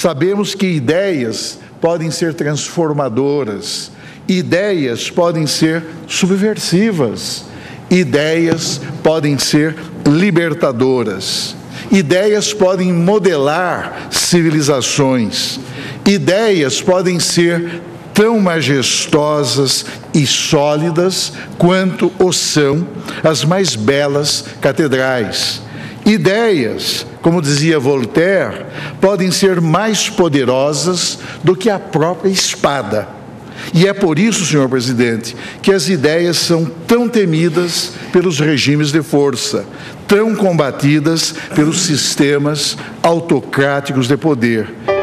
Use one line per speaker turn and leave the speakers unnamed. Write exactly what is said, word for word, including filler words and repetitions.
Sabemos que ideias podem ser transformadoras, ideias podem ser subversivas, ideias podem ser libertadoras, ideias podem modelar civilizações, ideias podem ser tão majestosas e sólidas quanto o são as mais belas catedrais. Ideias, como dizia Voltaire, podem ser mais poderosas do que a própria espada. E é por isso, senhor presidente, que as ideias são tão temidas pelos regimes de força, tão combatidas pelos sistemas autocráticos de poder.